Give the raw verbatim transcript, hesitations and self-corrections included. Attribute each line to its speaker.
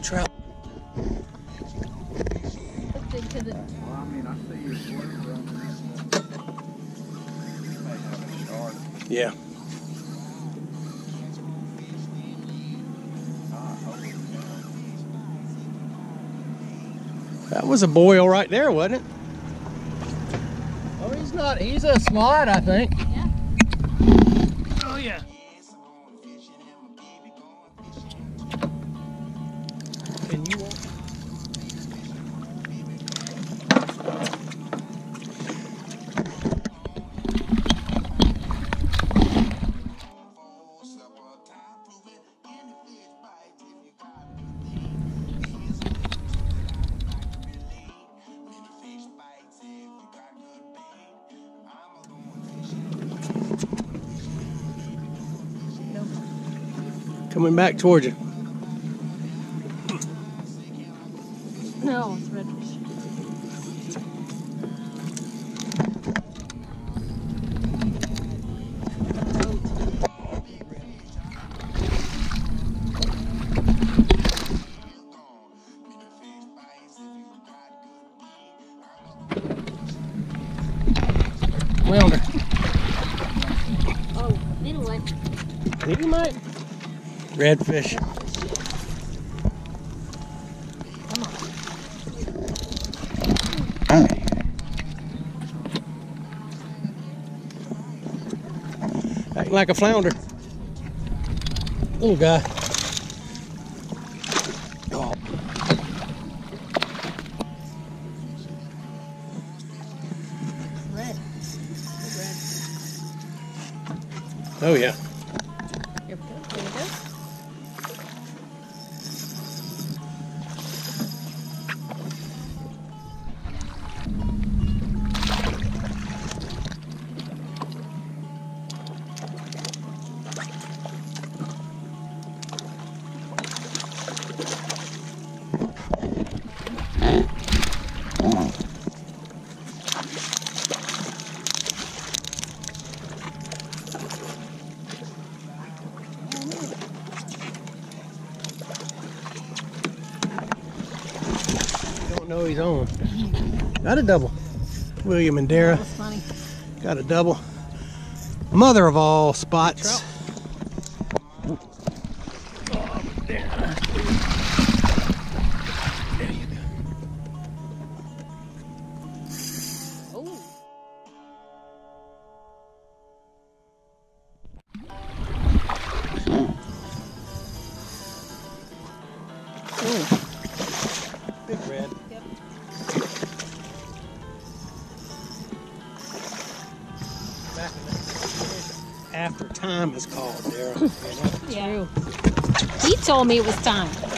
Speaker 1: trout. Yeah. That was a boil right there, wasn't it? Oh, he's not. He's a slide, I think.
Speaker 2: Yeah.
Speaker 1: Oh, yeah. Can you walk? Coming back towards you.
Speaker 2: No, it's redfish.
Speaker 1: Flounder.
Speaker 2: Oh, anyway.
Speaker 1: Think you might. Redfish.
Speaker 2: Come on.
Speaker 1: Acting like a flounder. Little guy. Oh.
Speaker 2: Red. Red.
Speaker 1: Oh yeah.
Speaker 2: Here we go. There we go.
Speaker 1: Don't know he's on. Got a double. William and Dara.
Speaker 2: That was funny.
Speaker 1: Got a double. Mother of all spots. Oh, there. There you go.
Speaker 2: Oh.
Speaker 1: Big red.
Speaker 2: Yep.
Speaker 1: Back in the after time is called, Dara.
Speaker 2: Yeah. He told me it was time.